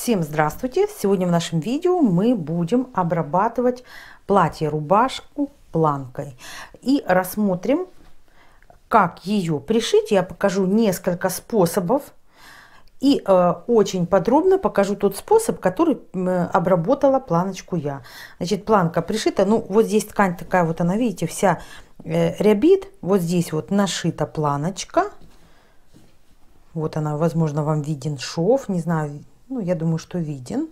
Всем здравствуйте! Сегодня в нашем видео мы будем обрабатывать платье-рубашку планкой и рассмотрим, как ее пришить. Я покажу несколько способов и очень подробно покажу тот способ, который обработала планочку я. Значит, планка пришита, ну вот здесь ткань такая вот, она, видите, вся рябит. Вот здесь вот нашита планочка. Вот она, возможно, вам виден шов, не знаю. Ну, я думаю, что виден.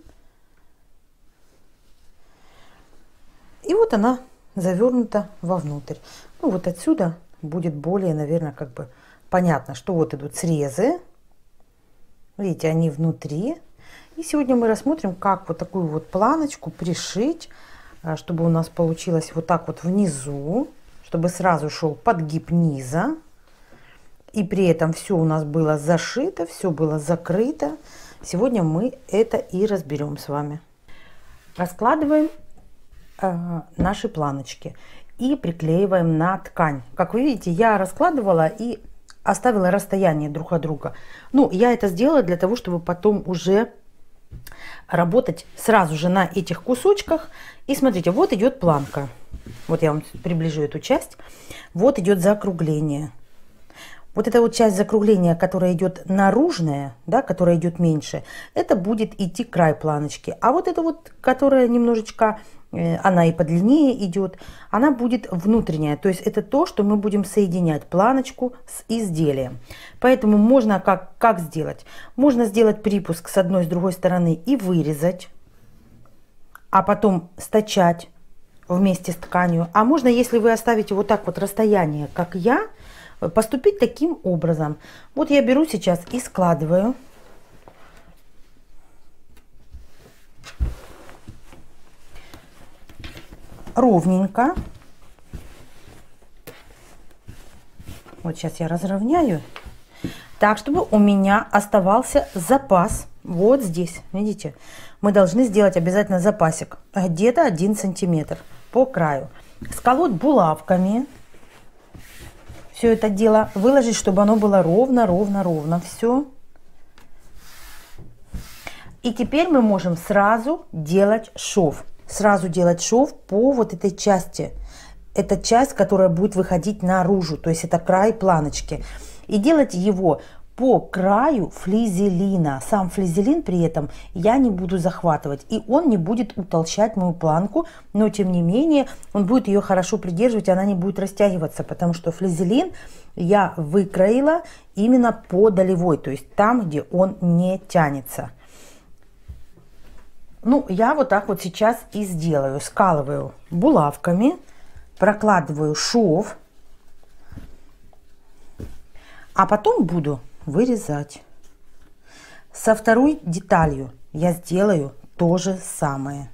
И вот она завернута вовнутрь. Ну, вот отсюда будет более, наверное, как бы понятно, что вот идут срезы. Видите, они внутри. И сегодня мы рассмотрим, как вот такую вот планочку пришить, чтобы у нас получилось вот так вот внизу, чтобы сразу шел подгиб низа. И при этом все у нас было зашито, все было закрыто. Сегодня мы это и разберем с вами. Раскладываем наши планочки и приклеиваем на ткань. Как вы видите, я раскладывала и оставила расстояние друг от друга. Ну, я это сделала для того, чтобы потом уже работать сразу же на этих кусочках. И смотрите, вот идет планка. Вот я вам приближу эту часть. Вот идет закругление. Вот эта вот часть закругления, которая идет наружная, да, которая идет меньше, это будет идти край планочки. А вот эта вот, которая немножечко, она и подлиннее идет, она будет внутренняя. То есть это то, что мы будем соединять планочку с изделием. Поэтому можно как сделать? Можно сделать припуск с одной, с другой стороны и вырезать, а потом стачать вместе с тканью. А можно, если вы оставите вот так вот расстояние, как я, поступить таким образом. Вот я беру сейчас и складываю ровненько. Вот сейчас я разровняю так, чтобы у меня оставался запас. Вот здесь, видите, мы должны сделать обязательно запасик где-то 1 сантиметр по краю. Сколоть булавками все это дело, выложить, чтобы оно было ровно все. И теперь мы можем сразу делать шов. Сразу делать шов по вот этой части. Это часть, которая будет выходить наружу, то есть это край планочки. И делать его по краю флизелина. Сам флизелин при этом я не буду захватывать. И он не будет утолщать мою планку. Но тем не менее он будет ее хорошо придерживать. И она не будет растягиваться. Потому что флизелин я выкроила именно по долевой. То есть там, где он не тянется. Ну, я вот так вот сейчас и сделаю. Скалываю булавками. Прокладываю шов. А потом буду вырезать. Со второй деталью я сделаю то же самое.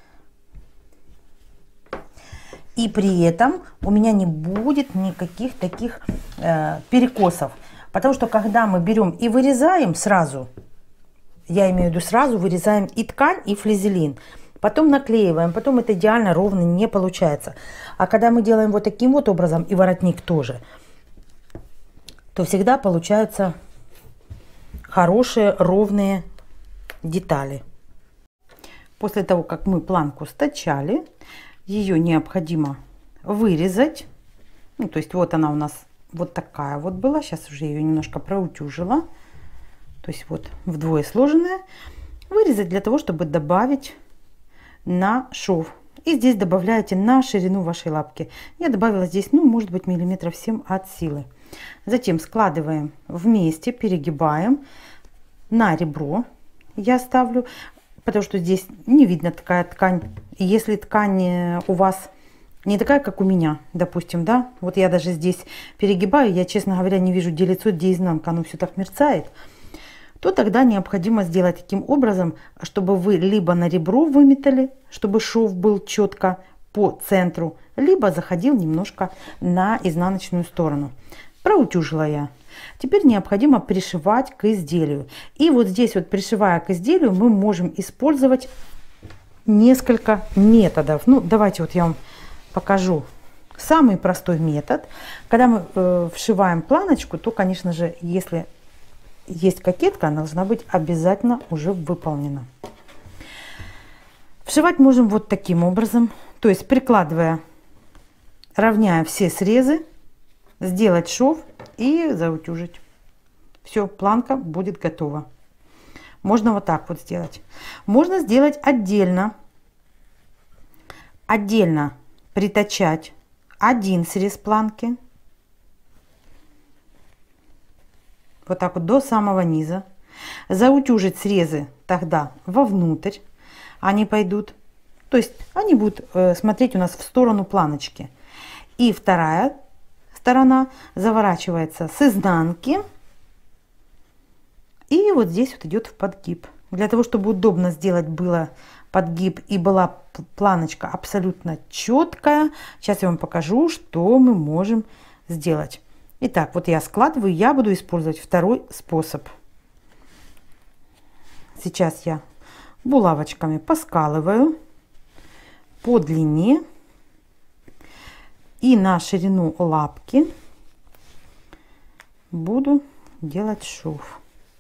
И при этом у меня не будет никаких таких перекосов. Потому что когда мы берем и вырезаем сразу, я имею в виду сразу вырезаем и ткань, и флизелин. Потом наклеиваем, потом это идеально ровно не получается. А когда мы делаем вот таким вот образом, и воротник тоже, то всегда получаются хорошие ровные детали. После того, как мы планку стачали, ее необходимо вырезать. Ну, то есть вот она у нас вот такая вот была. Сейчас уже ее немножко проутюжила. То есть вот вдвое сложенная. Вырезать для того, чтобы добавить на шов. И здесь добавляете на ширину вашей лапки. Я добавила здесь, ну, может быть, миллиметров 7 от силы. Затем складываем вместе, перегибаем на ребро. Я ставлю, потому что здесь не видно такая ткань. И если ткань у вас не такая, как у меня, допустим, да, вот я даже здесь перегибаю, я, честно говоря, не вижу, где лицо, где изнанка, оно все так мерцает, то тогда необходимо сделать таким образом, чтобы вы либо на ребро выметали, чтобы шов был четко по центру, либо заходил немножко на изнаночную сторону. Проутюжила я. Теперь необходимо пришивать к изделию. И вот здесь вот, пришивая к изделию, мы можем использовать несколько методов. Ну, давайте вот я вам покажу самый простой метод. Когда мы вшиваем планочку, то, конечно же, если есть кокетка, она должна быть обязательно уже выполнена. Вшивать можем вот таким образом, то есть прикладывая, равняя все срезы, сделать шов и заутюжить. Все, планка будет готова. Можно вот так вот сделать. Можно сделать отдельно. Отдельно притачать один срез планки. Вот так вот до самого низа. Заутюжить срезы тогда вовнутрь. Они пойдут. То есть они будут смотреть у нас в сторону планочки. И вторая сторона заворачивается с изнанки. И вот здесь вот идет в подгиб. Для того, чтобы удобно сделать было подгиб и была планочка абсолютно четкая, сейчас я вам покажу, что мы можем сделать. Итак, вот я складываю, я буду использовать второй способ. Сейчас я булавочками поскалываю по длине и на ширину лапки буду делать шов.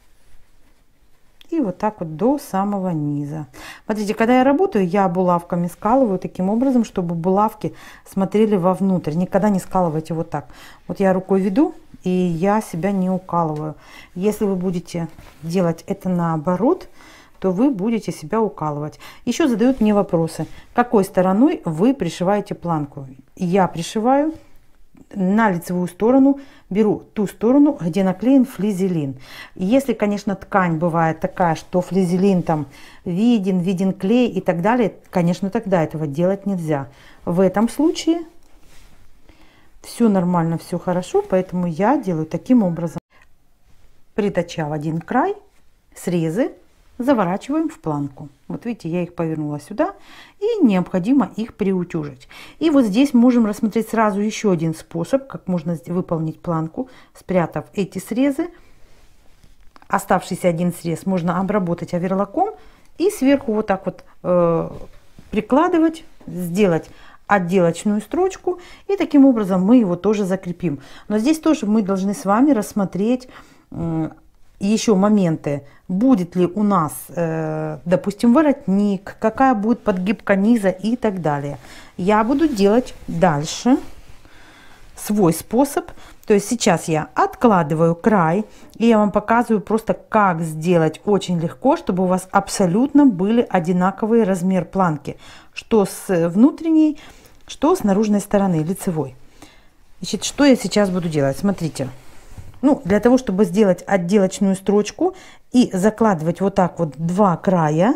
И вот так вот до самого низа. Смотрите, когда я работаю, я булавками скалываю таким образом, чтобы булавки смотрели вовнутрь. Никогда не скалывайте вот так. Вот я рукой веду, и я себя не укалываю. Если вы будете делать это наоборот, то вы будете себя укалывать. Еще задают мне вопросы, какой стороной вы пришиваете планку. Я пришиваю на лицевую сторону, беру ту сторону, где наклеен флизелин. Если, конечно, ткань бывает такая, что флизелин там виден клей и так далее, конечно, тогда этого делать нельзя. В этом случае все нормально, все хорошо, поэтому я делаю таким образом. Притачав один край, срезы заворачиваем в планку. Вот видите, я их повернула сюда, и необходимо их приутюжить. И вот здесь можем рассмотреть сразу еще один способ, как можно выполнить планку, спрятав эти срезы. Оставшийся один срез можно обработать оверлоком и сверху вот так вот прикладывать, сделать отделочную строчку, и таким образом мы его тоже закрепим. Но здесь тоже мы должны с вами рассмотреть еще моменты, будет ли у нас, допустим, воротник, какая будет подгибка низа и так далее. Я буду делать дальше свой способ. То есть сейчас я откладываю край, и я вам показываю просто, как сделать очень легко, чтобы у вас абсолютно были одинаковый размер планки, что с внутренней, что с наружной стороны, лицевой. Значит, что я сейчас буду делать? Смотрите. Ну, для того, чтобы сделать отделочную строчку и закладывать вот так вот два края,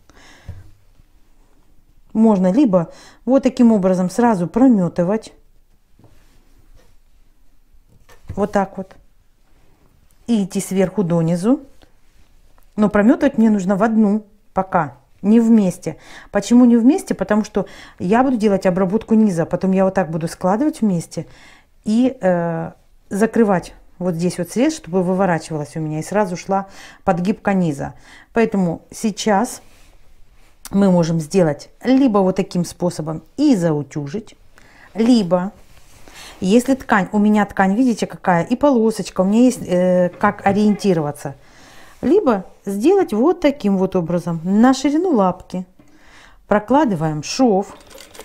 можно либо вот таким образом сразу прометывать, вот так вот, и идти сверху донизу. Но прометывать мне нужно в одну пока, не вместе. Почему не вместе? Потому что я буду делать обработку низа, потом я вот так буду складывать вместе и закрывать вот здесь вот срез, чтобы выворачивалась у меня и сразу шла подгибка низа. Поэтому сейчас мы можем сделать либо вот таким способом и заутюжить, либо, если ткань, у меня ткань, видите, какая, и полосочка, у меня есть как ориентироваться, либо сделать вот таким вот образом, на ширину лапки прокладываем шов.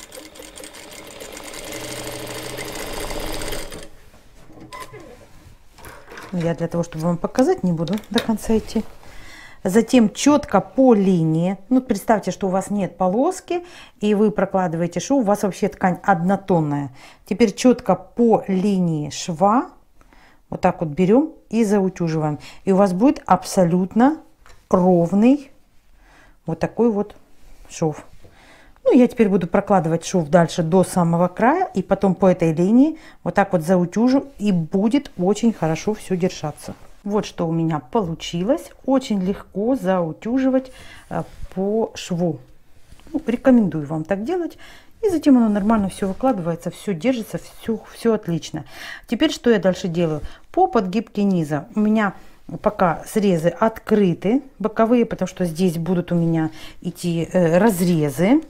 Я для того, чтобы вам показать, не буду до конца идти. Затем четко по линии, ну представьте, что у вас нет полоски, и вы прокладываете шов, у вас вообще ткань однотонная. Теперь четко по линии шва, вот так вот берем и заутюживаем. И у вас будет абсолютно ровный вот такой вот шов. Ну, я теперь буду прокладывать шов дальше до самого края, и потом по этой линии вот так вот заутюжу, и будет очень хорошо все держаться. Вот что у меня получилось. Очень легко заутюживать по шву. Ну, рекомендую вам так делать. И затем оно нормально все выкладывается, все держится, все отлично. Теперь что я дальше делаю? По подгибке низа у меня пока срезы открыты, боковые, потому что здесь будут у меня идти разрезы.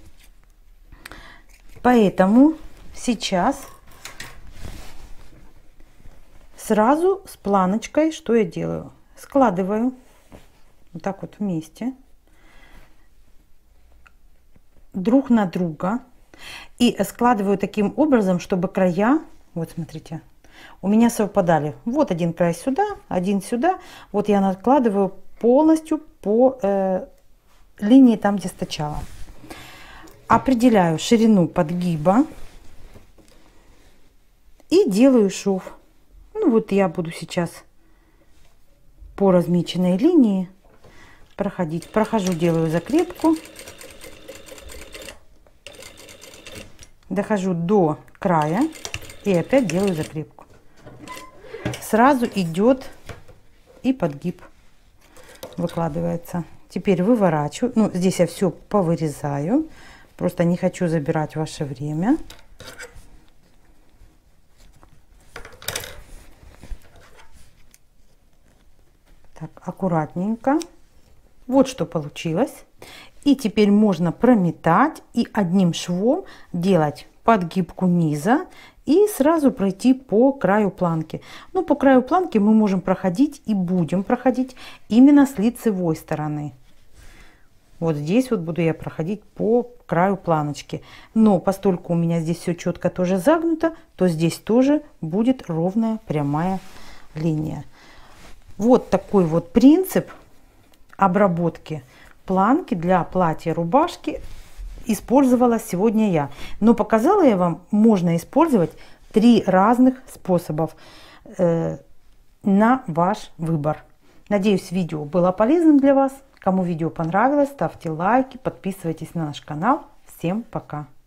Поэтому сейчас сразу с планочкой что я делаю? складываю вот так вот вместе друг на друга и складываю таким образом, чтобы края, вот смотрите, у меня совпадали. Вот один край сюда, один сюда. Вот я накладываю полностью по линии там, где стачала. Определяю ширину подгиба и делаю шов. Ну вот я буду сейчас по размеченной линии проходить. Прохожу, делаю закрепку. Дохожу до края и опять делаю закрепку. Сразу идет и подгиб выкладывается. Теперь выворачиваю. Ну, здесь я все повырезаю. Просто не хочу забирать ваше время. Так, аккуратненько. Вот что получилось. И теперь можно прометать и одним швом делать подгибку низа и сразу пройти по краю планки. Ну, по краю планки мы можем проходить и будем проходить именно с лицевой стороны. Вот здесь вот буду я проходить по краю планочки. Но поскольку у меня здесь все четко тоже загнуто, то здесь тоже будет ровная прямая линия. Вот такой вот принцип обработки планки для платья, рубашки использовала сегодня я. Но показала я вам, можно использовать 3 разных способов на ваш выбор. Надеюсь, видео было полезным для вас. Кому видео понравилось, ставьте лайки, подписывайтесь на наш канал. Всем пока!